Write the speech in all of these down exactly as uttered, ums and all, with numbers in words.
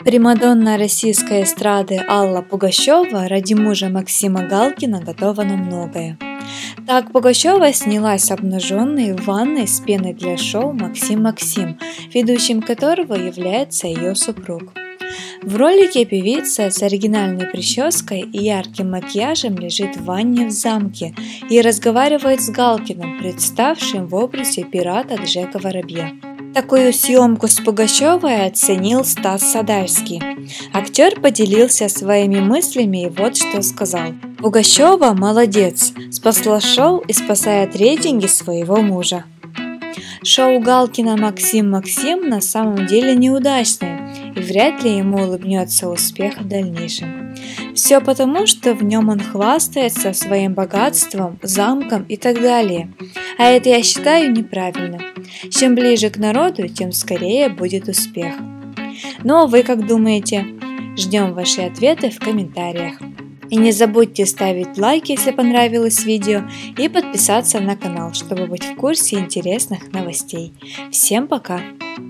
Примадонна российской эстрады Алла Пугачева ради мужа Максима Галкина готова на многое. Так Пугачева снялась обнаженной в ванной с пеной для шоу «Максим Максим», ведущим которого является ее супруг. В ролике певица с оригинальной прической и ярким макияжем лежит в ванне в замке и разговаривает с Галкиным, представшим в образе пирата Джека Воробья. Такую съемку с Пугачевой оценил Стас Садальский. Актер поделился своими мыслями и вот что сказал. Пугачева молодец, спасла шоу и спасает рейтинги своего мужа. Шоу Галкина «Максим Максим» на самом деле неудачное, и вряд ли ему улыбнется успех в дальнейшем. Все потому, что в нем он хвастается своим богатством, замком и так далее. А это я считаю неправильным. Чем ближе к народу, тем скорее будет успех. Ну а вы как думаете? Ждем ваши ответы в комментариях. И не забудьте ставить лайк, если понравилось видео, и подписаться на канал, чтобы быть в курсе интересных новостей. Всем пока!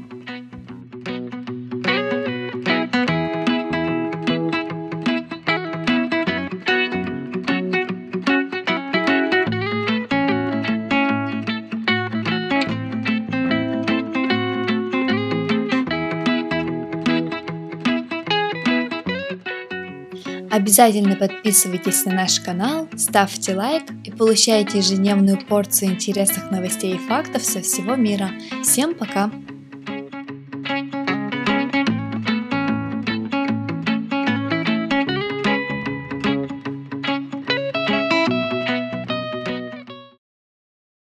Обязательно подписывайтесь на наш канал, ставьте лайк и получайте ежедневную порцию интересных новостей и фактов со всего мира. Всем пока!